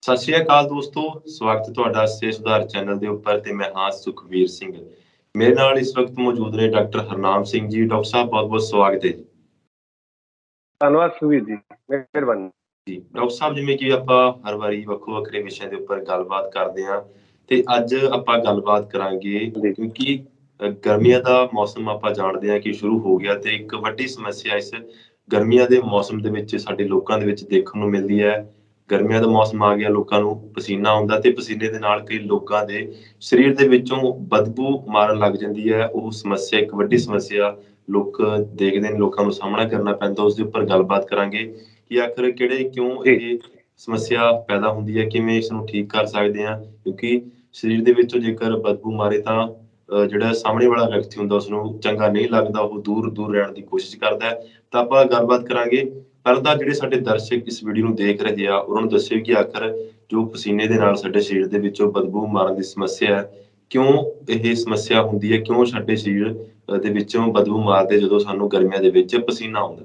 ਸਤਿ ਸ਼੍ਰੀ ਅਕਾਲ ਦੋਸਤੋ, ਸਵਾਗਤ ਹੈ ਤੁਹਾਡਾ ਸਿਹਤ ਸੁਧਾਰ ਚੈਨਲ ਦੇ ਉੱਪਰ ਤੇ ਮੈਂ ਹਾਂ ਸੁਖਵੀਰ ਸਿੰਘ। ਮੇਰੇ ਨਾਲ ਇਸ ਵਕਤ ਮੌਜੂਦ ਨੇ ਡਾਕਟਰ ਹਰਨਾਮ ਸਿੰਘ ਜੀ। ਡਾਕਟਰ ਸਾਹਿਬ ਬਹੁਤ ਬਹੁਤ ਸਵਾਗਤ ਹੈ ਜੀ। ਧੰਨਵਾਦ ਸੁਖਵੀਰ ਜੀ, ਮਿਹਰਬਾਨੀ ਜੀ। ਡਾਕਟਰ ਸਾਹਿਬ, ਜਿਵੇਂ ਕਿ ਆਪਾਂ ਹਰ ਵਾਰੀ ਵੱਖੋ ਵੱਖਰੇ ਵਿਸ਼ਿਆਂ ਦੇ ਉੱਪਰ ਗੱਲਬਾਤ ਕਰਦੇ ਹਾਂ ਤੇ ਅੱਜ ਆਪਾਂ ਗੱਲਬਾਤ ਕਰਾਂਗੇ ਕਿਉਂਕਿ ਗਰਮੀਆਂ ਦਾ ਮੌਸਮ ਆਪਾਂ ਜਾਣਦੇ ਹਾਂ ਕਿ ਸ਼ੁਰੂ ਹੋ ਗਿਆ ਤੇ ਇੱਕ ਵੱਡੀ ਸਮੱਸਿਆ ਇਸ ਗਰਮੀਆਂ ਦੇ ਮੌਸਮ ਦੇ ਵਿੱਚ ਸਾਡੇ ਲੋਕਾਂ ਦੇ ਵਿੱਚ ਦੇਖਣ ਨੂੰ ਮਿਲਦੀ ਹੈ। ਗਰਮੀਆਂ ਦਾ ਮੌਸਮ ਆ ਗਿਆ, ਲੋਕਾਂ ਨੂੰ ਪਸੀਨਾ ਆਉਂਦਾ ਤੇ ਪਸੀਨੇ ਦੇ ਨਾਲ ਕਈ ਲੋਕਾਂ ਦੇ ਸਰੀਰ ਦੇ ਵਿੱਚੋਂ ਬਦਬੂ ਮਾਰਨ ਲੱਗ ਜਾਂਦੀ ਹੈ। ਉਹ ਸਮੱਸਿਆ ਇੱਕ ਵੱਡੀ ਸਮੱਸਿਆ ਲੋਕ ਦੇਖਦੇ ਨੇ, ਲੋਕਾਂ ਨੂੰ ਸਾਹਮਣਾ ਕਰਨਾ ਪੈਂਦਾ। ਉਸ ਦੇ ਉੱਪਰ ਗੱਲਬਾਤ ਕਰਾਂਗੇ ਕਿ ਆਖਰ ਕਿਉਂ ਇਹ ਸਮੱਸਿਆ ਪੈਦਾ ਹੁੰਦੀ ਹੈ, ਕਿਵੇਂ ਇਸ ਨੂੰ ਠੀਕ ਕਰ ਸਕਦੇ ਹਾਂ। ਕਿਉਂਕਿ ਸਰੀਰ ਦੇ ਵਿੱਚੋਂ ਜੇਕਰ ਬਦਬੂ ਮਾਰੇ ਤਾਂ ਜਿਹੜਾ ਸਾਹਮਣੇ ਵਾਲਾ ਵਿਅਕਤੀ ਹੁੰਦਾ ਉਸਨੂੰ ਚੰਗਾ ਨਹੀਂ ਲੱਗਦਾ, ਉਹ ਦੂਰ ਦੂਰ ਰਹਿਣ ਦੀ ਕੋਸ਼ਿਸ਼ ਕਰਦਾ ਹੈ। ਤਾਂ ਆਪਾਂ ਗੱਲਬਾਤ ਕਰਾਂਗੇ। ਪਹਿਲਾਂ ਤਾਂ ਜਿਹੜੇ ਸਾਡੇ ਦਰਸ਼ਕ ਇਸ ਵੀਡੀਓ ਨੂੰ ਦੇਖ ਰਹੇ ਆ ਉਹਨਾਂ ਨੂੰ ਦੱਸਿਓ ਕਿ ਆਖਰ ਜੋ ਪਸੀਨੇ ਦੇ ਨਾਲ ਸਾਡੇ ਸਰੀਰ ਦੇ ਵਿੱਚੋਂ ਬਦਬੂ ਮਾਰਨ ਦੀ ਸਮੱਸਿਆ ਹੈ, ਕਿਉਂ ਇਹ ਸਮੱਸਿਆ ਹੁੰਦੀ ਹੈ, ਕਿਉਂ ਸਾਡੇ ਸਰੀਰ ਦੇ ਵਿੱਚੋਂ ਬਦਬੂ ਮਾਰਦੇ ਜਦੋਂ ਸਾਨੂੰ ਗਰਮੀਆਂ ਦੇ ਵਿੱਚ ਪਸੀਨਾ ਆਉਂਦਾ।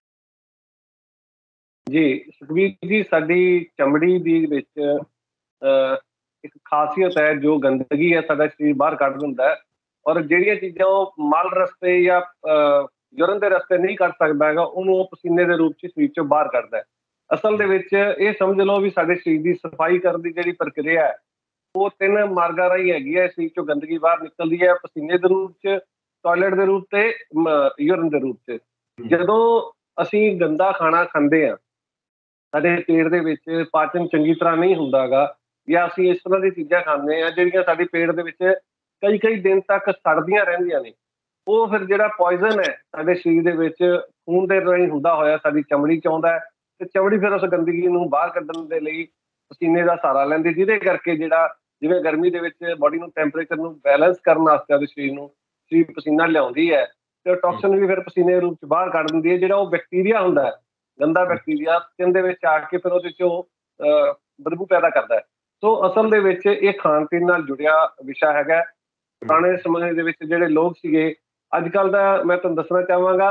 ਜੀ ਸੁਖਵੀਰ ਜੀ, ਸਾਡੀ ਚਮੜੀ ਦੀ ਵਿੱਚ ਇੱਕ ਖਾਸੀਅਤ ਹੈ, ਜੋ ਗੰਦਗੀ ਹੈ ਸਾਡਾ ਸਰੀਰ ਬਾਹਰ ਕੱਢ ਦਿੰਦਾ ਹੈ। ਔਰ ਜਿਹੜੀਆਂ ਚੀਜ਼ਾਂ ਉਹ ਮਲ ਰਸਤੇ ਜਾਂ ਯੂਰਨ ਦੇ ਰਸਤੇ ਨਹੀਂ ਕੱਢ ਸਕਦਾ ਹੈਗਾ, ਉਹਨੂੰ ਉਹ ਪਸੀਨੇ ਦੇ ਰੂਪ 'ਚ ਸਰੀਰ 'ਚੋਂ ਬਾਹਰ ਕੱਢਦਾ ਹੈ। ਅਸਲ ਦੇ ਵਿੱਚ ਇਹ ਸਮਝ ਲਓ ਵੀ ਸਾਡੇ ਸਰੀਰ ਦੀ ਸਫਾਈ ਕਰਨ ਦੀ ਜਿਹੜੀ ਪ੍ਰਕਿਰਿਆ ਹੈ ਉਹ 3 ਮਾਰਗਾਂ ਰਾਹੀਂ ਹੈਗੀ ਹੈ। ਸਰੀਰ 'ਚੋਂ ਗੰਦਗੀ ਬਾਹਰ ਨਿਕਲਦੀ ਹੈ, ਪਸੀਨੇ ਦੇ ਰੂਪ 'ਚ, ਟਾਇਲਟ ਦੇ ਰੂਪ ਤੇ ਯੂਰਨ ਦੇ ਰੂਪ 'ਚ। ਜਦੋਂ ਅਸੀਂ ਗੰਦਾ ਖਾਣਾ ਖਾਂਦੇ ਹਾਂ, ਸਾਡੇ ਪੇਟ ਦੇ ਵਿੱਚ ਪਾਚਨ ਚੰਗੀ ਤਰ੍ਹਾਂ ਨਹੀਂ ਹੁੰਦਾ ਹੈਗਾ, ਜਾਂ ਅਸੀਂ ਇਸ ਤਰ੍ਹਾਂ ਦੀ ਚੀਜ਼ਾਂ ਖਾਂਦੇ ਹਾਂ ਜਿਹੜੀਆਂ ਸਾਡੇ ਪੇਟ ਦੇ ਵਿੱਚ ਕਈ ਦਿਨ ਤੱਕ ਸੜਦੀਆਂ ਰਹਿੰਦੀਆਂ ਨੇ, ਉਹ ਫਿਰ ਜਿਹੜਾ ਪੋਇਜ਼ਨ ਹੈ ਸਾਡੇ ਸਰੀਰ ਦੇ ਵਿੱਚ ਖੂਨ ਦੇ ਰਾਹੀਂ ਹੁੰਦਾ ਹੋਇਆ ਸਾਡੀ ਚਮੜੀ 'ਚ ਆਉਂਦਾ ਹੈ ਤੇ ਚਮੜੀ ਫਿਰ ਉਸ ਗੰਦਗੀ ਨੂੰ ਬਾਹਰ ਕੱਢਣ ਦੇ ਲਈ ਪਸੀਨੇ ਦਾ ਸਹਾਰਾ ਲੈਂਦੀ, ਜਿਹਦੇ ਕਰਕੇ ਜਿਹੜਾ ਜਿਵੇਂ ਗਰਮੀ ਦੇ ਵਿੱਚ ਬਾਡੀ ਨੂੰ ਟੈਂਪਰੇਚਰ ਨੂੰ ਬੈਲੈਂਸ ਕਰਨ ਵਾਸਤੇ ਉਹਦੇ ਸਰੀਰ ਪਸੀਨਾ ਲਿਆਉਂਦੀ ਹੈ ਤੇ ਟੌਕਸਿਨ ਵੀ ਫਿਰ ਪਸੀਨੇ ਦੇ ਰੂਪ 'ਚ ਬਾਹਰ ਕੱਢ ਦਿੰਦੀ ਹੈ। ਜਿਹੜਾ ਉਹ ਬੈਕਟੀਰੀਆ ਹੁੰਦਾ ਹੈ, ਗੰਦਾ ਬੈਕਟੀਰੀਆ ਸਕਿਨ ਦੇ ਵਿੱਚ ਆ ਕੇ ਫਿਰ ਉਹਦੇ 'ਚੋਂ ਬਦਬੂ ਪੈਦਾ ਕਰਦਾ ਹੈ। ਸੋ ਅਸਲ ਦੇ ਵਿੱਚ ਇਹ ਖਾਣ ਪੀਣ ਨਾਲ ਜੁੜਿਆ ਵਿਸ਼ਾ ਹੈਗਾ। ਪੁਰਾਣੇ ਸਮੇਂ ਦੇ ਵਿੱਚ ਜਿਹੜੇ ਲੋਕ ਸੀਗੇ, ਅੱਜ ਕੱਲ੍ਹ ਦਾ ਮੈਂ ਤੁਹਾਨੂੰ ਦੱਸਣਾ ਚਾਹਾਂਗਾ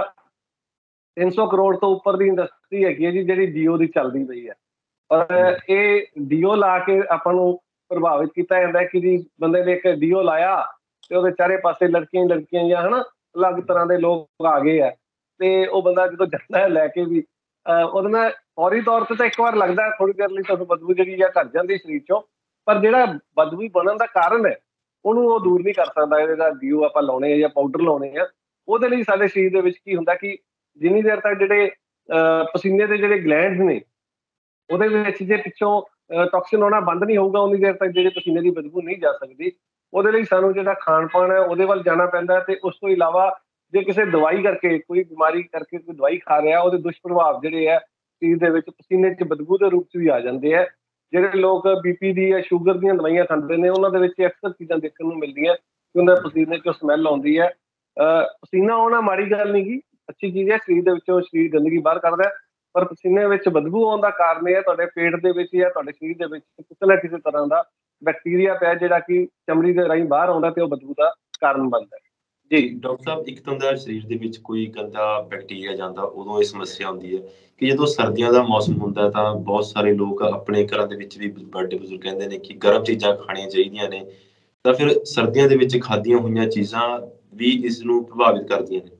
300 ਕਰੋੜ ਤੋਂ ਉੱਪਰ ਦੀ ਇੰਡਸਟਰੀ ਹੈਗੀ ਹੈ ਜੀ ਜਿਹੜੀ ਡੀਓ ਦੀ ਚੱਲਦੀ ਪਈ ਹੈ। ਔਰ ਇਹ ਡੀਓ ਲਾ ਕੇ ਆਪਾਂ ਨੂੰ ਪ੍ਰਭਾਵਿਤ ਕੀਤਾ ਜਾਂਦਾ ਕਿ ਜੀ ਬੰਦੇ ਨੇ ਇੱਕ ਡੀਓ ਲਾਇਆ ਤੇ ਉਹਦੇ ਚਾਰੇ ਪਾਸੇ ਲੜਕੀਆਂ ਜਾਂ ਹਨਾ ਅਲੱਗ ਤਰ੍ਹਾਂ ਦੇ ਲੋਕ ਆ ਗਏ ਆ, ਤੇ ਉਹ ਬੰਦਾ ਜਦੋਂ ਜਾਂਦਾ ਹੈ ਲੈ ਕੇ ਵੀ ਉਹਦੇ ਨਾਲ ਫੌਰੀ ਤੌਰ ਤੇ ਤਾਂ ਇੱਕ ਵਾਰ ਲੱਗਦਾ, ਥੋੜੀ ਦੇਰ ਲਈ ਤੁਹਾਨੂੰ ਬਦਬੂ ਜਿਹੜੀ ਆ ਘੱਟ ਜਾਂਦੀ ਸਰੀਰ ਚੋਂ, ਪਰ ਜਿਹੜਾ ਬਦਬੂ ਬਣਨ ਦਾ ਕਾਰਨ ਹੈ ਉਹਨੂੰ ਉਹ ਦੂਰ ਨਹੀਂ ਕਰ ਸਕਦਾ। ਇਹਦਾ ਡੀਓ ਆਪਾਂ ਲਾਉਣੇ ਆ ਜਾਂ ਪਾਊਡਰ ਲਾਉਣੇ ਆ, ਉਹਦੇ ਲਈ ਸਾਡੇ ਸਰੀਰ ਦੇ ਵਿੱਚ ਕੀ ਹੁੰਦਾ ਕਿ ਜਿੰਨੀ ਦੇਰ ਤੱਕ ਜਿਹੜੇ ਪਸੀਨੇ ਦੇ ਜਿਹੜੇ ਗਲੈਂਡਸ ਨੇ ਉਹਦੇ ਵਿੱਚ ਜੇ ਪਿੱਛੋਂ ਟੌਕਸਿਨ ਆਉਣਾ ਬੰਦ ਨਹੀਂ ਹੋਊਗਾ, ਉਨੀ ਦੇਰ ਤੱਕ ਜਿਹੜੇ ਪਸੀਨੇ ਦੀ ਬਦਬੂ ਨਹੀਂ ਜਾ ਸਕਦੀ। ਉਹਦੇ ਲਈ ਸਾਨੂੰ ਜਿਹੜਾ ਖਾਣ ਪਾਣ ਹੈ ਉਹਦੇ ਵੱਲ ਜਾਣਾ ਪੈਂਦਾ। ਤੇ ਉਸ ਤੋਂ ਇਲਾਵਾ ਜੇ ਕਿਸੇ ਦਵਾਈ ਕਰਕੇ, ਕੋਈ ਬਿਮਾਰੀ ਕਰਕੇ ਕੋਈ ਦਵਾਈ ਖਾ ਰਿਹਾ, ਉਹਦੇ ਦੁਸ਼ਪ੍ਰਭਾਵ ਜਿਹੜੇ ਹੈ ਸਰੀਰ ਦੇ ਵਿੱਚ ਪਸੀਨੇ 'ਚ ਬਦਬੂ ਦੇ ਰੂਪ 'ਚ ਵੀ ਆ ਜਾਂਦੇ ਹੈ। ਜਿਹੜੇ ਲੋਕ BP ਦੀ ਜਾਂ ਸ਼ੂਗਰ ਦੀਆਂ ਦਵਾਈਆਂ ਖਾਂਦੇ ਨੇ ਉਹਨਾਂ ਦੇ ਵਿੱਚ ਅਕਸਰ ਚੀਜ਼ਾਂ ਦੇਖਣ ਨੂੰ ਮਿਲਦੀਆਂ ਕਿ ਉਹਨਾਂ ਪਸੀਨੇ 'ਚੋਂ ਸਮੈਲ ਆਉਂਦੀ ਹੈ। ਪਸੀਨਾ ਆਉਣਾ ਮਾੜੀ ਗੱਲ ਨਹੀਂ ਗੀ, ਅੱਛੀ ਚੀਜ਼ ਹੈ, ਸਰੀਰ ਦੇ ਵਿੱਚੋਂ ਸਰੀਰ ਗੰਦਗੀ ਬਾਹਰ ਕੱਢਦਾ, ਪਰ ਪਸੀਨੇ ਵਿੱਚ ਬਦਬੂ ਆਉਣ ਦਾ ਕਾਰਨ ਇਹ ਹੈ ਤੁਹਾਡੇ ਪੇਟ ਦੇ ਵਿੱਚ ਜਾਂ ਤੁਹਾਡੇ ਸਰੀਰ ਦੇ ਵਿੱਚ ਕਿਸੇ ਨਾ ਕਿਸੇ ਤਰ੍ਹਾਂ ਦਾ ਬੈਕਟੀਰੀਆ ਪਿਆ ਜਿਹੜਾ ਕਿ ਚਮੜੀ ਦੇ ਰਾਹੀਂ ਬਾਹਰ ਆਉਂਦਾ ਤੇ ਉਹ ਬਦਬੂ ਦਾ ਕਾਰਨ ਬਣਦਾ ਹੈ। ਜੀ ਡਾਕਟਰ ਸਾਹਿਬ, ਇੱਕ ਤਾਂ ਹੁੰਦਾ ਸਰੀਰ ਦੇ ਵਿੱਚ ਕੋਈ ਗੰਦਾ ਬੈਕਟੀਰੀਆ ਜਾਂਦਾ, ਉਦੋਂ ਇਹ ਸਮੱਸਿਆ ਆਉਂਦੀ ਹੈ ਕਿ ਜਦੋਂ ਸਰਦੀਆਂ ਦਾ ਮੌਸਮ ਹੁੰਦਾ ਤਾਂ ਬਹੁਤ ਸਾਰੇ ਲੋਕ ਆਪਣੇ ਘਰਾਂ ਦੇ ਵਿੱਚ ਵੀ ਵੱਡੇ ਬਜ਼ੁਰਗ ਕਹਿੰਦੇ ਨੇ ਕਿ ਗਰਮ ਚੀਜ਼ਾਂ ਖਾਣੀਆਂ ਚਾਹੀਦੀਆਂ ਨੇ, ਤਾਂ ਫਿਰ ਸਰਦੀਆਂ ਦੇ ਵਿੱਚ ਖਾਧੀਆਂ ਹੋਈਆਂ ਚੀਜ਼ਾਂ ਵੀ ਇਸ ਨੂੰ ਪ੍ਰਭਾਵਿਤ ਕਰਦੀਆਂ ਨੇ।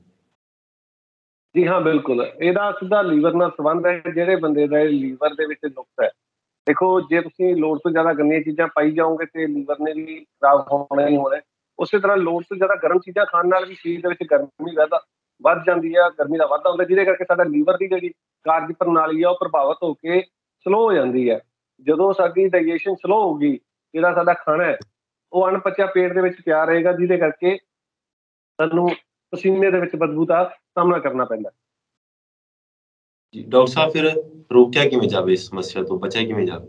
ਜੀ ਹਾਂ, ਬਿਲਕੁਲ, ਇਹਦਾ ਸਿੱਧਾ ਲੀਵਰ ਨਾਲ ਸੰਬੰਧ ਹੈ। ਜਿਹੜੇ ਬੰਦੇ ਦਾ ਲੀਵਰ ਦੇ ਵਿੱਚ ਨੁਕਸ ਹੈ, ਦੇਖੋ ਜੇ ਤੁਸੀਂ ਲੋੜ ਤੋਂ ਜ਼ਿਆਦਾ ਗੰਦੀਆਂ ਚੀਜ਼ਾਂ ਪਾਈ ਜਾਓਗੇ ਤੇ ਲੀਵਰ ਨੇ ਵੀ ਖਰਾਬ ਹੋਣਾ ਹੀ ਹੋਣਾ। ਉਸੇ ਤਰ੍ਹਾਂ ਲੋੜ ਤੋਂ ਜ਼ਿਆਦਾ ਗਰਮ ਚੀਜ਼ਾਂ ਖਾਣ ਨਾਲ ਵੀ ਸਰੀਰ ਦੇ ਵਿੱਚ ਗਰਮੀ ਵੱਧ ਜਾਂਦੀ ਹੈ, ਗਰਮੀ ਦਾ ਵਾਧਾ ਹੁੰਦਾ, ਜਿਹਦੇ ਕਰਕੇ ਸਾਡਾ ਲੀਵਰ ਦੀ ਜਿਹੜੀ ਕਾਰਜ ਪ੍ਰਣਾਲੀ ਆ ਉਹ ਪ੍ਰਭਾਵਿਤ ਹੋ ਕੇ ਸਲੋ ਹੋ ਜਾਂਦੀ ਹੈ। ਜਦੋਂ ਸਾਡੀ ਡਾਈਜੈਸ਼ਨ ਸਲੋ ਹੋਊਗੀ, ਜਿਹੜਾ ਸਾਡਾ ਖਾਣਾ ਹੈ ਉਹ ਅਣਪਚਿਆ ਪੇਟ ਦੇ ਵਿੱਚ ਪਿਆ ਰਹੇਗਾ, ਜਿਹਦੇ ਕਰਕੇ ਸਾਨੂੰ ਪਸੀਨੇ ਦੇ ਵਿੱਚ ਬਦਬੂ ਦਾ ਸਾਹਮਣਾ ਕਰਨਾ ਪੈਂਦਾ। ਜੀ ਡਾਕਟਰ ਸਾਹਿਬ, ਫਿਰ ਰੋਕਿਆ ਕਿਵੇਂ ਜਾਵੇ, ਇਸ ਸਮੱਸਿਆ ਤੋਂ ਬਚਿਆ ਕਿਵੇਂ ਜਾਵੇ?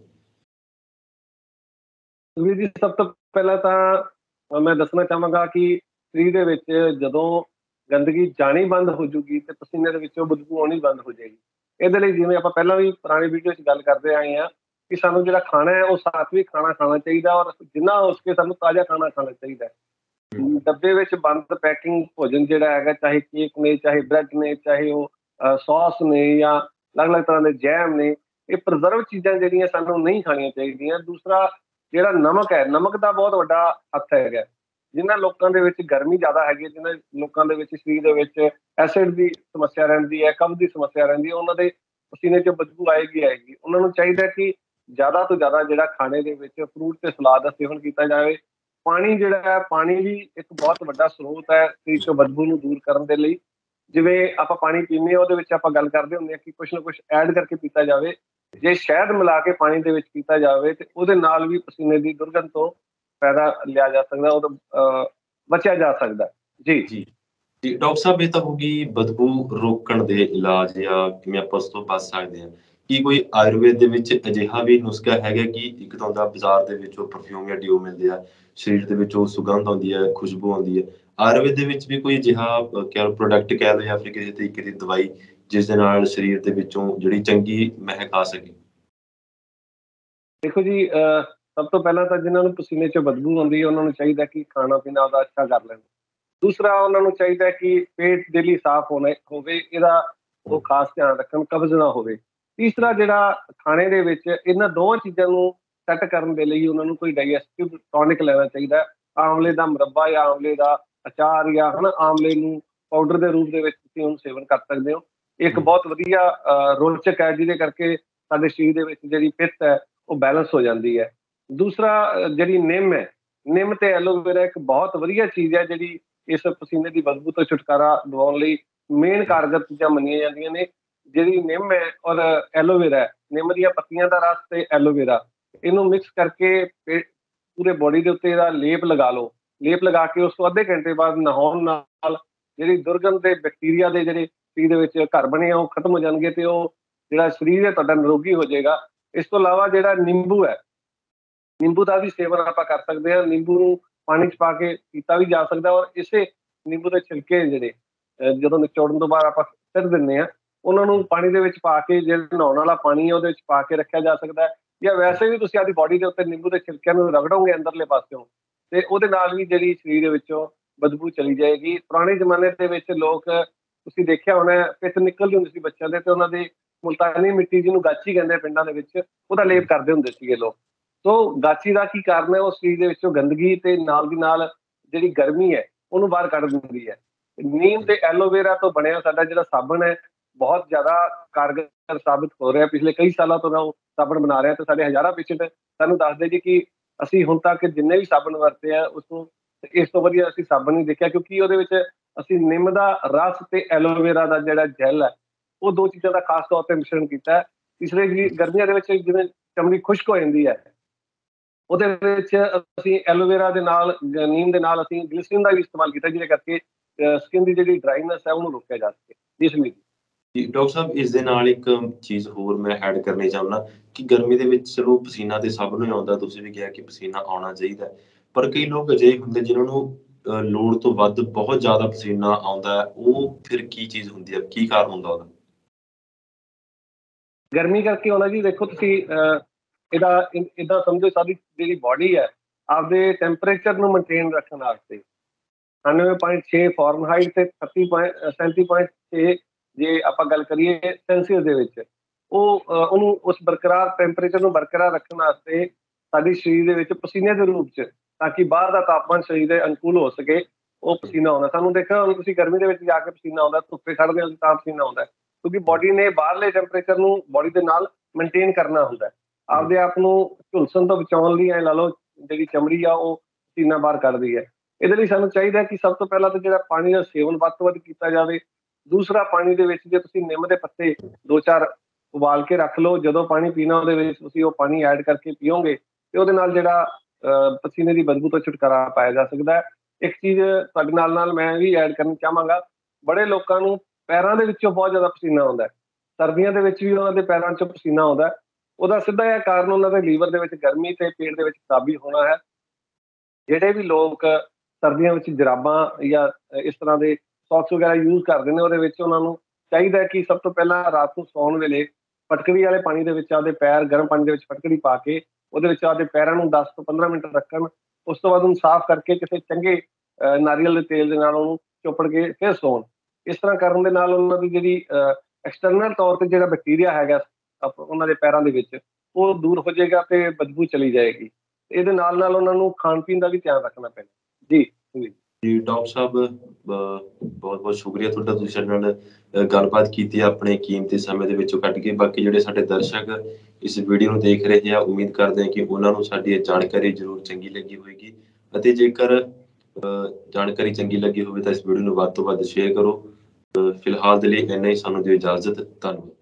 ਵੀਰ ਜੀ, ਸਭ ਤੋਂ ਪਹਿਲਾਂ ਤਾਂ ਮੈਂ ਦੱਸਣਾ ਚਾਹਾਂਗਾ ਕਿ ਸਰੀਰ ਦੇ ਵਿੱਚ ਜਦੋਂ ਗੰਦਗੀ ਜਾਣੀ ਬੰਦ ਹੋ ਜੂਗੀ ਤੇ ਪਸੀਨੇ ਦੇ ਵਿੱਚੋਂ ਬਦਬੂ ਆਉਣੀ ਬੰਦ ਹੋ ਜਾਏਗੀ। ਇਹਦੇ ਲਈ ਜਿਵੇਂ ਆਪਾਂ ਪਹਿਲਾਂ ਵੀ ਪੁਰਾਣੀ ਵੀਡੀਓ 'ਚ ਗੱਲ ਕਰਦੇ ਆਏ ਹਾਂ ਕਿ ਸਾਨੂੰ ਜਿਹੜਾ ਖਾਣਾ ਹੈ ਉਹ ਸਾਤਵਿਕ ਖਾਣਾ ਖਾਣਾ ਚਾਹੀਦਾ, ਔਰ ਜਿੰਨਾ ਹੋ ਸਕੇ ਸਾਨੂੰ ਤਾਜ਼ਾ ਖਾਣਾ ਖਾਣਾ ਚਾਹੀਦਾ। ਡੱਬੇ ਵਿੱਚ ਬੰਦ ਪੈਕਿੰਗ ਭੋਜਨ ਜਿਹੜਾ ਹੈਗਾ, ਚਾਹੇ ਕੇਕ ਨੇ, ਚਾਹੇ ਬ੍ਰੈਡ ਨੇ, ਚਾਹੇ ਉਹ ਸੌਸ ਨੇ ਜਾਂ ਅਲੱਗ ਅਲੱਗ ਤਰ੍ਹਾਂ ਦੇ ਜੈਮ ਨੇ, ਇਹ ਪ੍ਰੀਜ਼ਰਵ ਚੀਜ਼ਾਂ ਜਿਹੜੀਆਂ ਸਾਨੂੰ ਨਹੀਂ ਖਾਣੀਆਂ ਚਾਹੀਦੀਆਂ। ਦੂਸਰਾ ਜਿਹੜਾ ਨਮਕ ਹੈ, ਨਮਕ ਦਾ ਬਹੁਤ ਵੱਡਾ ਹੱਥ ਹੈਗਾ। ਜਿਨ੍ਹਾਂ ਲੋਕਾਂ ਦੇ ਵਿੱਚ ਗਰਮੀ ਜ਼ਿਆਦਾ ਹੈਗੀ ਹੈ, ਜਿਨ੍ਹਾਂ ਲੋਕਾਂ ਦੇ ਵਿੱਚ ਸਰੀਰ ਦੇ ਵਿੱਚ ਐਸਿਡ ਦੀ ਸਮੱਸਿਆ ਰਹਿੰਦੀ ਹੈ, ਕਬਜ਼ ਦੀ ਸਮੱਸਿਆ ਰਹਿੰਦੀ ਹੈ, ਉਹਨਾਂ ਦੇ ਪਸੀਨੇ 'ਚ ਬਦਬੂ ਆਏਗੀ। ਉਹਨਾਂ ਨੂੰ ਚਾਹੀਦਾ ਕਿ ਜ਼ਿਆਦਾ ਤੋਂ ਜ਼ਿਆਦਾ ਜਿਹੜਾ ਖਾਣੇ ਦੇ ਵਿੱਚ ਫਰੂਟ ਤੇ ਸਲਾਦ ਦਾ ਸੇਵਨ ਕੀਤਾ ਜਾਵੇ। ਪਾਣੀ ਜਿਹੜਾ ਹੈ, ਪਾਣੀ ਵੀ ਇੱਕ ਬਹੁਤ ਵੱਡਾ ਸਰੋਤ ਹੈ ਸਰੀਰ 'ਚੋਂ ਬਦਬੂ ਨੂੰ ਦੂਰ ਕਰਨ ਦੇ ਲਈ। ਜਿਵੇਂ ਆਪਾਂ ਪਾਣੀ ਪੀਂਦੇ ਹਾਂ, ਉਹਦੇ ਵਿੱਚ ਆਪਾਂ ਗੱਲ ਕਰਦੇ ਹੁੰਦੇ ਹਾਂ ਕਿ ਕੁਛ ਨਾ ਕੁਛ ਐਡ ਕਰਕੇ ਪੀਤਾ ਜਾਵੇ। ਜੇ ਸ਼ਹਿਦ ਮਿਲਾ ਕੇ ਪਾਣੀ ਦੇ ਵਿੱਚ ਪੀਤਾ ਜਾਵੇ ਤੇ ਉਹਦੇ ਨਾਲ ਵੀ ਪਸੀਨੇ ਦੀ ਦੁਰਗੰਧ ਤੋਂ ਫਾਇਦਾ ਲਿਆ ਜਾ ਸਕਦਾ, ਉਹ ਬਚਿਆ ਜਾ ਸਕਦਾ। ਜੀ ਜੀ ਜੀ ਡਾਕਟਰ ਸਾਹਿਬ, ਇਹ ਤਾਂ ਹੋ ਗਈ ਬਦਬੂ ਰੋਕਣ ਦੇ ਇਲਾਜ ਜਾਂ ਕਿਵੇਂ ਆਪਾਂ ਉਸ ਤੋਂ ਬਚ ਸਕਦੇ ਹਾਂ। ਕੀ ਕੋਈ ਆਯੁਰਵੇਦ ਦੇ ਵਿੱਚ ਅਜਿਹਾ ਵੀ ਨੁਸਖਾ ਹੈਗਾ ਕਿ ਇੱਕ ਤਾਂ ਹੁੰਦਾ ਬਾਜ਼ਾਰ ਦੇ ਵਿੱਚ ਉਹ ਪਰਫਿਊਮ ਜਾਂ ਡਿਓ ਮਿਲਦੇ ਆ, ਸਰੀਰ ਦੇ ਵਿੱਚ ਉਹ ਸੁਗੰਧ ਆਉਂਦੀ ਹੈ, ਖੁਸ਼ਬੂ ਆਉਂਦੀ ਹੈ। ਆਯੁਰਵੇਦ ਦੇ ਵਿੱਚ ਵੀ ਕੋਈ ਅਜਿਹਾ ਪ੍ਰੋਡਕਟ ਕਹਿ ਲਓ ਜਾਂ ਫਿਰ ਕਿਸੇ ਤਰੀਕੇ ਦੀ ਦਵਾਈ ਜਿਸ ਦੇ ਨਾਲ ਸਰੀਰ ਦੇ ਵਿੱਚੋਂ ਜਿਹੜੀ ਚੰਗੀ ਮਹਿਕ ਆ ਸਕੇ? ਦੇਖੋ ਜੀ, ਸਭ ਤੋਂ ਪਹਿਲਾਂ ਤਾਂ ਜਿਨ੍ਹਾਂ ਨੂੰ ਪਸੀਨੇ 'ਚੋਂ ਬਦਬੂ ਆਉਂਦੀ ਹੈ, ਉਹਨਾਂ ਨੂੰ ਚਾਹੀਦਾ ਕਿ ਖਾਣਾ ਪੀਣਾ ਉਹਦਾ ਅੱਛਾ ਕਰ ਲੈਣ। ਦੂਸਰਾ, ਉਹਨਾਂ ਨੂੰ ਚਾਹੀਦਾ ਕਿ ਪੇਟ ਡੇਲੀ ਸਾਫ਼ ਹੋਵੇ, ਇਹਦਾ ਉਹ ਖਾਸ ਧਿਆਨ ਰੱਖਣ, ਕਬਜ਼ ਨਾ ਹੋਵੇ। ਤੀਸਰਾ, ਜਿਹੜਾ ਖਾਣੇ ਦੇ ਵਿੱਚ ਇਹਨਾਂ ਦੋਵਾਂ ਚੀਜ਼ਾਂ ਨੂੰ ਸੈੱਟ ਕਰਨ ਦੇ ਲਈ ਉਹਨਾਂ ਨੂੰ ਕੋਈ ਡਾਈਜੈਸਟਿਵ ਟੌਨਿਕ ਲੈਣਾ ਚਾਹੀਦਾ। ਆਮਲੇ ਦਾ ਮੁਰੱਬਾ ਜਾਂ ਆਮਲੇ ਦਾ ਅਚਾਰ ਜਾਂ ਆਮਲੇ ਨੂੰ ਪਾਊਡਰ ਦੇ ਰੂਪ ਦੇ ਵਿੱਚ ਤੁਸੀਂ ਉਹਨੂੰ ਸੇਵਨ ਕਰ ਸਕਦੇ ਹੋ। ਇੱਕ ਬਹੁਤ ਵਧੀਆ ਰੋਚਕ ਹੈ, ਜਿਹਦੇ ਕਰਕੇ ਸਾਡੇ ਸਰੀਰ ਦੇ ਵਿੱਚ ਜਿਹੜੀ ਪਿੱਤ ਹੈ ਉਹ ਬੈਲੈਂਸ ਹੋ ਜਾਂਦੀ ਹੈ। ਦੂਸਰਾ, ਜਿਹੜੀ ਨਿੰਮ ਹੈ, ਨਿੰਮ ਤੇ ਐਲੋਵੇਰਾ ਇੱਕ ਬਹੁਤ ਵਧੀਆ ਚੀਜ਼ ਹੈ ਜਿਹੜੀ ਇਸ ਪਸੀਨੇ ਦੀ ਬਦਬੂ ਤੋਂ ਛੁਟਕਾਰਾ ਦਿਵਾਉਣ ਲਈ ਮੇਨ ਕਾਰਗਰ ਚੀਜ਼ਾਂ ਮੰਨੀਆਂ ਜਾਂਦੀਆਂ ਨੇ। ਜਿਹੜੀ ਨਿੰਮ ਹੈ ਔਰ ਐਲੋਵੇਰਾ ਹੈ, ਨਿੰਮ ਦੀਆਂ ਪੱਤੀਆਂ ਦਾ ਰਸ ਤੇ ਐਲੋਵੇਰਾ, ਇਹਨੂੰ ਮਿਕਸ ਕਰਕੇ ਪੂਰੇ ਬੋਡੀ ਦੇ ਉੱਤੇ ਇਹਦਾ ਲੇਪ ਲਗਾ ਲਓ। ਲੇਪ ਲਗਾ ਕੇ ਉਸ ਤੋਂ ਅੱਧੇ ਘੰਟੇ ਬਾਅਦ ਨਹਾਉਣ ਨਾਲ ਜਿਹੜੀ ਦੁਰਗੰਧ ਦੇ ਬੈਕਟੀਰੀਆ ਦੇ ਜਿਹੜੇ ਸਰੀਰ ਦੇ ਵਿੱਚ ਘਰ ਬਣੇ ਆ ਉਹ ਖਤਮ ਹੋ ਜਾਣਗੇ ਤੇ ਉਹ ਜਿਹੜਾ ਸਰੀਰ ਹੈ ਤੁਹਾਡਾ ਨਿਰੋਗੀ ਹੋ ਜਾਏਗਾ। ਇਸ ਤੋਂ ਇਲਾਵਾ ਜਿਹੜਾ ਨਿੰਬੂ ਹੈ, ਨਿੰਬੂ ਦਾ ਵੀ ਸੇਵਨ ਆਪਾਂ ਕਰ ਸਕਦੇ ਹਾਂ। ਨਿੰਬੂ ਨੂੰ ਪਾਣੀ 'ਚ ਪਾ ਕੇ ਪੀਤਾ ਵੀ ਜਾ ਸਕਦਾ ਔਰ ਇਸੇ ਨਿੰਬੂ ਦੇ ਛਿਲਕੇ ਜਿਹੜੇ ਜਦੋਂ ਨਿਚੋੜਨ ਤੋਂ ਬਾਅਦ ਆਪਾਂ ਸਿੱਟ ਦਿੰਦੇ ਹਾਂ, ਉਹਨਾਂ ਨੂੰ ਪਾਣੀ ਦੇ ਵਿੱਚ ਪਾ ਕੇ, ਜਿਹੜਾ ਨਹਾਉਣ ਵਾਲਾ ਪਾਣੀ ਹੈ ਉਹਦੇ ਵਿੱਚ ਪਾ ਕੇ ਰੱਖਿਆ ਜਾ ਸਕਦਾ ਹੈ। ਜਾਂ ਵੈਸੇ ਵੀ ਤੁਸੀਂ ਆਪਣੀ ਬੋਡੀ ਦੇ ਉੱਤੇ ਨਿੰਬੂ ਦੇ ਛਿਲਕਿਆਂ ਨੂੰ ਰਗੜੋਗੇ ਅੰਦਰਲੇ ਪਾਸਿਓਂ, ਤੇ ਉਹਦੇ ਨਾਲ ਵੀ ਜਿਹੜੀ ਸਰੀਰ ਦੇ ਵਿੱਚੋਂ ਬਦਬੂ ਚਲੀ ਜਾਏਗੀ। ਪੁਰਾਣੇ ਜ਼ਮਾਨੇ ਦੇ ਵਿੱਚ ਲੋਕ, ਤੁਸੀਂ ਦੇਖਿਆ ਹੋਣਾ, ਪਿੱਤ ਨਿਕਲਦੀ ਹੁੰਦੀ ਸੀ ਬੱਚਿਆਂ ਦੇ, ਤੇ ਉਹਨਾਂ ਦੇ ਮੁਲਤਾਨੀ ਮਿੱਟੀ, ਜਿਹਨੂੰ ਗਾਚੀ ਕਹਿੰਦੇ ਪਿੰਡਾਂ ਦੇ ਵਿੱਚ, ਉਹਦਾ ਲੇਪ ਕਰਦੇ ਹੁੰਦੇ ਸੀਗੇ ਲੋਕ। ਸੋ ਗਾਚੀ ਦਾ ਕੀ ਕਾਰਨ ਹੈ? ਉਹ ਸਰੀਰ ਦੇ ਵਿੱਚੋਂ ਗੰਦਗੀ ਤੇ ਨਾਲ ਦੀ ਨਾਲ ਜਿਹੜੀ ਗਰਮੀ ਹੈ ਉਹਨੂੰ ਬਾਹਰ ਕੱਢ ਦਿੰਦੀ ਹੈ। ਨੀਮ ਤੇ ਐਲੋਵੇਰਾ ਤੋਂ ਬਣਿਆ ਸਾਡਾ ਜਿਹੜਾ ਸਾਬਣ ਹੈ ਬਹੁਤ ਜ਼ਿਆਦਾ ਕਾਰਗਰ ਸਾਬਿਤ ਹੋ ਰਿਹਾ। ਪਿਛਲੇ ਕਈ ਸਾਲਾਂ ਤੋਂ ਮੈਂ ਉਹ ਸਾਬਣ ਬਣਾ ਰਿਹਾ ਤੇ ਸਾਡੇ ਹਜ਼ਾਰਾਂ ਪੇਸ਼ੈਂਟ ਸਾਨੂੰ ਦੱਸਦੇ ਜੀ ਕਿ ਅਸੀਂ ਹੁਣ ਤੱਕ ਜਿੰਨੇ ਵੀ ਸਾਬਣ ਵਰਤੇ ਆ ਉਸ ਤੋਂ ਇਸ ਤੋਂ ਵਧੀਆ ਅਸੀਂ ਸਾਬਣ ਨਹੀਂ ਦੇਖਿਆ, ਕਿਉਂਕਿ ਉਹਦੇ ਵਿੱਚ ਅਸੀਂ ਨਿੰਮ ਦਾ ਰਸ ਤੇ ਐਲੋਵੇਰਾ ਦਾ ਜਿਹੜਾ ਜੈਲ ਹੈ ਉਹ ਦੋ ਚੀਜ਼ਾਂ ਦਾ ਖਾਸ ਤੌਰ ਤੇ ਮਿਸ਼ਰਣ ਕੀਤਾ ਹੈ। ਤੀਸਰੇ ਜੀ, ਗਰਮੀਆਂ ਦੇ ਵਿੱਚ ਜਿਵੇਂ ਚਮੜੀ ਖੁਸ਼ਕ ਹੋ ਜਾਂਦੀ ਹੈ, ਉਹਦੇ ਵਿੱਚ ਅਸੀਂ ਐਲੋਵੇਰਾ ਦੇ ਨਾਲ, ਨੀਮ ਦੇ ਨਾਲ ਅਸੀਂ ਗਲਿਸਰੀਨ ਦਾ ਵੀ ਇਸਤੇਮਾਲ ਕੀਤਾ, ਜਿਹਦੇ ਕਰਕੇ ਸਕਿਨ ਦੀ ਜਿਹੜੀ ਡਰਾਈਨੈਸ ਹੈ ਉਹਨੂੰ ਰੋਕਿਆ ਜਾ ਸਕੇ। ਇਸ ਲਈ ਜੀ ਡਾਕਟਰ ਸਾਹਿਬ, ਇਸ ਦੇ ਨਾਲ ਇੱਕ ਚੀਜ਼ ਹੋਰ ਮੈਂ ਐਡ ਕਰਨੀ ਚਾਹੁੰਦਾ ਕਿ ਗਰਮੀ ਦੇ ਵਿੱਚ ਚਲੋ ਪਸੀਨਾ ਤੇ ਸਭ ਨੂੰ ਹੀ ਆਉਂਦਾ, ਤੁਸੀਂ ਵੀ ਕਿਹਾ ਕਿ ਪਸੀਨਾ ਆਉਣਾ ਚਾਹੀਦਾ, ਪਰ ਕਈ ਲੋਕ ਅਜਿਹੇ ਹੁੰਦੇ ਜਿਨ੍ਹਾਂ ਨੂੰ ਲੋੜ ਤੋਂ ਵੱਧ ਬਹੁਤ ਜ਼ਿਆਦਾ ਪਸੀਨਾ ਆਉਂਦਾ ਹੈ। ਉਹ ਫਿਰ ਕੀ ਚੀਜ਼ ਹੁੰਦੀ ਹੈ, ਕੀ ਕਾਰਨ ਹੁੰਦਾ ਉਹਦਾ? ਗਰਮੀ ਕਰਕੇ ਹੋਣਾ ਜੀ। ਦੇਖੋ ਤੁਸੀਂ, ਇਹਦਾ ਇਦਾਂ ਸਮਝੋ, ਸਾਡੀ ਜਿਹੜੀ ਬਾਡੀ ਹੈ ਆਪਦੇ ਟੈਂਪਰੇਚਰ ਨੂੰ ਮੇਨਟੇਨ ਰੱਖਣ ਵਾਸਤੇ 98.6 ਫਾਰਨਹਾਈਟ ਤੇ 37.6 ਜੇ ਆਪਾਂ ਗੱਲ ਕਰੀਏ ਸੈਂਸੀਅਸ ਦੇ ਵਿੱਚ, ਉਹਨੂੰ ਉਸ ਬਰਕਰਾਰ ਟੈਂਪਰੇਚਰ ਨੂੰ ਬਰਕਰਾਰ ਰੱਖਣ ਵਾਸਤੇ ਸਾਡੀ ਸਰੀਰ ਦੇ ਵਿੱਚ ਪਸੀਨੇ ਦੇ ਰੂਪ 'ਚ, ਤਾਂ ਕਿ ਬਾਹਰ ਦਾ ਤਾਪਮਾਨ ਸਰੀਰ ਦੇ ਅਨੁਕੂਲ ਹੋ ਸਕੇ, ਉਹ ਪਸੀਨਾ ਆਉਂਦਾ। ਸਾਨੂੰ ਦੇਖਿਆ ਹੁਣ ਤੁਸੀਂ, ਗਰਮੀ ਦੇ ਵਿੱਚ ਜਾ ਕੇ ਪਸੀਨਾ ਆਉਂਦਾ, ਧੁੱਪੇ ਖੜ੍ਹਦੇ ਹੋ ਤਾਂ ਪਸੀਨਾ ਆਉਂਦਾ, ਕਿਉਂਕਿ ਬਾਡੀ ਨੇ ਬਾਹਰਲੇ ਟੈਂਪਰੇਚਰ ਨੂੰ ਬਾਡੀ ਦੇ ਨਾਲ ਮੇਨਟੇਨ ਕਰਨਾ ਹੁੰਦਾ। ਆਪਦੇ ਆਪ ਨੂੰ ਝੁਲਸਣ ਤੋਂ ਬਚਾਉਣ ਲਈ ਐ ਲਾ ਲਓ, ਜਿਹੜੀ ਚਮੜੀ ਆ ਉਹ ਪਸੀਨਾ ਬਾਹਰ ਕੱਢਦੀ ਹੈ। ਇਹਦੇ ਲਈ ਸਾਨੂੰ ਚਾਹੀਦਾ ਕਿ ਸਭ ਤੋਂ ਪਹਿਲਾਂ ਤਾਂ ਜਿਹੜਾ ਪਾਣੀ ਦਾ ਸੇਵਨ ਵੱਧ ਤੋਂ ਵੱਧ ਕੀਤਾ ਜਾਵੇ। ਦੂਸਰਾ, ਪਾਣੀ ਦੇ ਵਿੱਚ ਜੇ ਤੁਸੀਂ ਨਿੰਮ ਦੇ ਪੱਤੇ 2-4 ਉਬਾਲ ਕੇ ਰੱਖ ਲਓ, ਜਦੋਂ ਪਾਣੀ ਪੀਣਾ ਉਹਦੇ ਵਿੱਚ ਤੁਸੀਂ ਉਹ ਪਾਣੀ ਐਡ ਕਰਕੇ ਪੀਓਗੇ ਤੇ ਉਹਦੇ ਨਾਲ ਜਿਹੜਾ ਪਸੀਨੇ ਦੀ ਬਦਬੂ ਤੋਂ ਛੁਟਕਾਰਾ ਪਾਇਆ ਜਾ ਸਕਦਾ ਹੈ। ਇੱਕ ਚੀਜ਼ ਤੁਹਾਡੇ ਨਾਲ ਮੈਂ ਵੀ ਐਡ ਕਰਨੀ ਚਾਹਾਂਗਾ, ਬੜੇ ਲੋਕਾਂ ਨੂੰ ਪੈਰਾਂ ਦੇ ਵਿੱਚੋਂ ਬਹੁਤ ਜ਼ਿਆਦਾ ਪਸੀਨਾ ਆਉਂਦਾ ਹੈ। ਸਰਦੀਆਂ ਦੇ ਵਿੱਚ ਵੀ ਉਹਨਾਂ ਦੇ ਪੈਰਾਂ 'ਚੋਂ ਪਸੀਨਾ ਆਉਂਦਾ। ਉਹਦਾ ਸਿੱਧਾ ਜਿਹਾ ਕਾਰਨ ਉਹਨਾਂ ਦੇ ਲੀਵਰ ਦੇ ਵਿੱਚ ਗਰਮੀ ਤੇ ਪੇਟ ਦੇ ਵਿੱਚ ਖਰਾਬੀ ਹੋਣਾ ਹੈ। ਜਿਹੜੇ ਵੀ ਲੋਕ ਸਰਦੀਆਂ ਵਿੱਚ ਜਰਾਬਾਂ ਜਾਂ ਇਸ ਤਰ੍ਹਾਂ ਦੇ ਸੌਕਸ ਵਗੈਰਾ ਯੂਜ਼ ਕਰਦੇ ਨੇ, ਉਹਦੇ ਵਿੱਚ ਉਹਨਾਂ ਨੂੰ ਚਾਹੀਦਾ ਕਿ ਸਭ ਤੋਂ ਪਹਿਲਾਂ ਰਾਤ ਨੂੰ ਸੌਣ ਵੇਲੇ ਫਟਕੜੀ ਵਾਲੇ ਪਾਣੀ ਦੇ ਵਿੱਚ ਆਪਦੇ ਪੈਰ, ਗਰਮ ਪਾਣੀ ਦੇ ਵਿੱਚ ਫਟਕੜੀ ਪਾ ਕੇ ਉਹਦੇ ਵਿੱਚ ਆਪਦੇ ਪੈਰਾਂ ਨੂੰ 10 ਤੋਂ 15 ਮਿੰਟ ਰੱਖਣ। ਉਸ ਤੋਂ ਬਾਅਦ ਉਹਨੂੰ ਸਾਫ਼ ਕਰਕੇ ਕਿਸੇ ਚੰਗੇ ਨਾਰੀਅਲ ਦੇ ਤੇਲ ਦੇ ਨਾਲ ਉਹਨੂੰ ਚੁੱਪੜ ਕੇ ਫਿਰ ਸੌਣ। ਇਸ ਤਰ੍ਹਾਂ ਕਰਨ ਦੇ ਨਾਲ ਉਹਨਾਂ ਦੀ ਜਿਹੜੀ ਐਕਸਟਰਨਲ ਤੌਰ ਤੇ ਜਿਹੜਾ ਬੈਕਟੀਰੀਆ ਹੈਗਾ ਉਹਨਾਂ ਦੇ ਪੈਰਾਂ ਦੇ ਵਿੱਚ, ਉਹ ਦੂਰ ਹੋ ਜਾਏਗਾ ਤੇ ਬਦਬੂ ਚਲੀ ਜਾਏਗੀ। ਇਹਦੇ ਨਾਲ ਨਾਲ ਉਹਨਾਂ ਨੂੰ ਖਾਣ ਪੀਣ ਦਾ ਵੀ ਧਿਆਨ ਰੱਖਣਾ ਪੈਣਾ। ਜੀ ਜੀ ਜੀ ਡਾਕਟਰ ਸਾਹਿਬ, ਬਹੁਤ ਬਹੁਤ ਸ਼ੁਕਰੀਆ ਤੁਹਾਡਾ, ਤੁਸੀਂ ਸਾਡੇ ਨਾਲ ਗੱਲਬਾਤ ਕੀਤੀ ਆਪਣੇ ਕੀਮਤੀ ਸਮੇਂ ਦੇ ਵਿੱਚੋਂ ਕੱਢ ਕੇ। ਬਾਕੀ ਜਿਹੜੇ ਸਾਡੇ ਦਰਸ਼ਕ ਇਸ ਵੀਡੀਓ ਨੂੰ ਦੇਖ ਰਹੇ ਆ, ਉਮੀਦ ਕਰਦੇ ਹਾਂ ਕਿ ਉਹਨਾਂ ਨੂੰ ਸਾਡੀ ਇਹ ਜਾਣਕਾਰੀ ਜ਼ਰੂਰ ਚੰਗੀ ਲੱਗੀ ਹੋਵੇਗੀ, ਅਤੇ ਜੇਕਰ ਜਾਣਕਾਰੀ ਚੰਗੀ ਲੱਗੀ ਹੋਵੇ ਤਾਂ ਇਸ ਵੀਡੀਓ ਨੂੰ ਵੱਧ ਤੋਂ ਵੱਧ ਸ਼ੇਅਰ ਕਰੋ। ਫਿਲਹਾਲ ਦੇ ਲਈ ਇੰਨਾ ਹੀ, ਸਾਨੂੰ ਦਿਓ ਇਜਾਜ਼ਤ। ਧੰਨਵਾਦ।